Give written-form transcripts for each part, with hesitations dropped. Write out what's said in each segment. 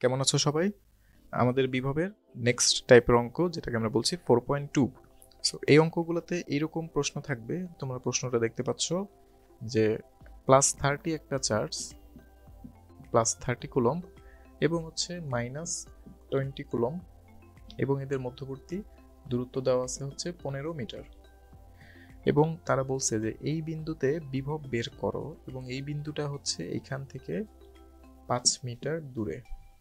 কেমন আছো সবাই? আমাদের বিভবের নেক্সট টাইপের অঙ্ক যেটাকে আমরা বলছি 4.2। সো এই অঙ্কগুলোতে এইরকম প্রশ্ন থাকবে। তোমরা প্রশ্নটা দেখতে পাচ্ছ যে +30 একটা চার্জ, +30 কুলম্ব এবং হচ্ছে -20 কুলম্ব, এবং এদের মধ্যবর্তী দূরত্ব দেওয়া আছে হচ্ছে 15 মিটার। এবং তারা বলছে যে এই বিন্দুতে বিভব বের করো, এবং এই বিন্দুটা হচ্ছে এইখান থেকে 5 মিটার দূরে।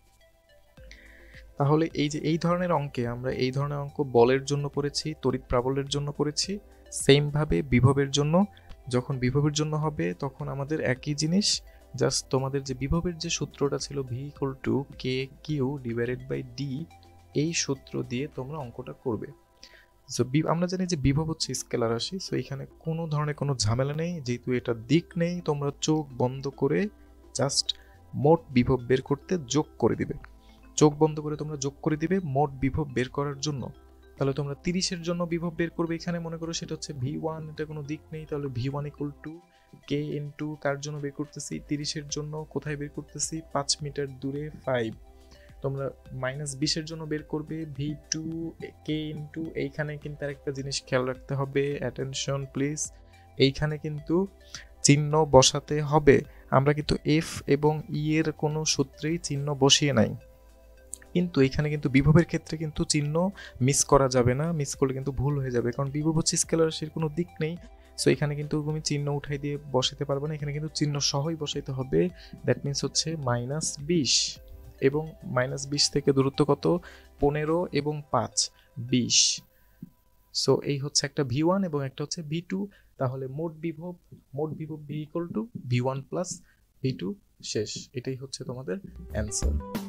তাহলে এই যে এই ধরনের অঙ্কে আমরা এই ধরনের অঙ্ক বলের জন্য পড়েছি, তড়িৎ প্রাবল্যের জন্য পড়েছি। সেম ভাবে বিভবের জন্য, যখন বিভবের জন্য হবে তখন আমাদের একই জিনিস, জাস্ট তোমাদের যে বিভবের যে সূত্রটা ছিল V = K/Q/D, এই সূত্র দিয়ে তোমরা অঙ্কটা করবে। সো আমরা জানি যে বিভব হচ্ছে স্কেলার রাশি। সো এখানে কোনো ধরনের কোনো ঝামেলা নেই, যেহেতু এটা দিক নেই। তোমরা চোখ বন্ধ করে জাস্ট মোট বিভব বের করতে যোগ করে দিবে। চোখ বন্ধ করে তোমরা যোগ করে দিবে মোট বিভব বের করার জন্য। তাহলে তোমরা 30-এর জন্য বিভব বের করবে। এখানে মনে করো সেটা হচ্ছে V1, এটা কোনো দিক নেই, তাহলে V1 = K ইন্টু কার জন্য বের করতেছি, 30-এর জন্য। কোথায় বের করতেছি? 5 মিটার দূরে, 5। তোমরা -20-এর জন্য বের করবে V2 K ইন্টু, এইখানে কিন্তু আরেকটা জিনিস খেয়াল রাখতে হবে, অ্যাটেনশন প্লিজ। এইখানে কিন্তু চিহ্ন বসাতে হবে। আমরা কিন্তু F এবং E এর কোনো সূত্রেই চিহ্ন বসিয়ে নাই, কিন্তু এখানে কিন্তু বিভবের ক্ষেত্রে কিন্তু চিহ্ন মিস করা যাবে না। মিস করলে কিন্তু ভুল হয়ে যাবে, কারণ বিভব হচ্ছে স্কেলার রাশির, কোনো দিক নেই। সো এখানে কিন্তু তুমি চিহ্ন উঠাই দিয়ে বসাতে পারবে না, এখানে কিন্তু চিহ্ন সহই বসাইতে হবে। দ্যাট মিনস হচ্ছে -20, এবং -20 থেকে দূরত্ব কত? 15 এবং 5, 20। সো এই হচ্ছে একটা V1 এবং একটা হচ্ছে V2। তাহলে মোট বিভব V = V1 + V2 শেষ। এটাই হচ্ছে তোমাদের অ্যান্সার।